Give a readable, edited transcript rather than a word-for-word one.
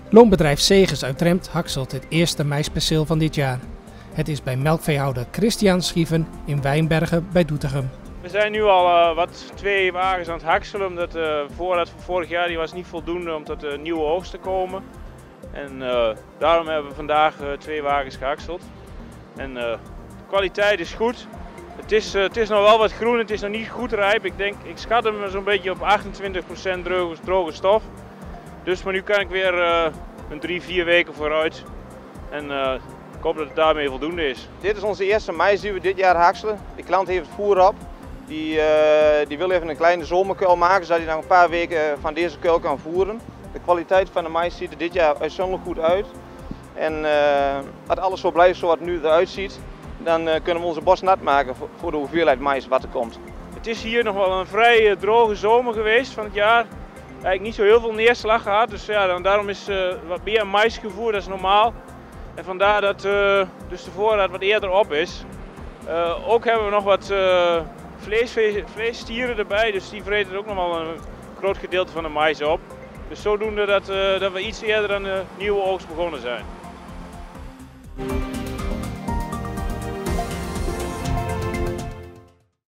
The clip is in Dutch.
Loonbedrijf Segers uit Drempt hakselt het eerste maisperceel van dit jaar. Het is bij melkveehouder Christian Schieven in Wijnbergen bij Doetinchem. We zijn nu al twee wagens aan het hakselen, omdat de voorraad van vorig jaar die was niet voldoende om tot de nieuwe oogst te komen. En daarom hebben we vandaag twee wagens gehakseld. En de kwaliteit is goed. Het is nog wel wat groen, het is nog niet goed rijp. Ik schat hem zo'n beetje op 28% droge stof. Dus maar nu kan ik weer een 3-4 weken vooruit. En ik hoop dat het daarmee voldoende is. Dit is onze eerste mais die we dit jaar hakselen. De klant heeft het voer op. Die wil even een kleine zomerkuil maken, zodat hij nog een paar weken van deze kuil kan voeren. De kwaliteit van de mais ziet er dit jaar uitzonderlijk goed uit. En als alles zo blijft zoals het nu eruit ziet, dan kunnen we onze bos nat maken voor de hoeveelheid mais wat er komt. Het is hier nog wel een vrij droge zomer geweest van het jaar. Eigenlijk niet zo heel veel neerslag gehad, dus ja, daarom is wat meer mais gevoerd, dat is normaal. En vandaar dat dus de voorraad wat eerder op is. Ook hebben we nog wat vleesstieren erbij, dus die vreten ook nog wel een groot gedeelte van de mais op. Dus zodoende dat we iets eerder aan de nieuwe oogst begonnen zijn.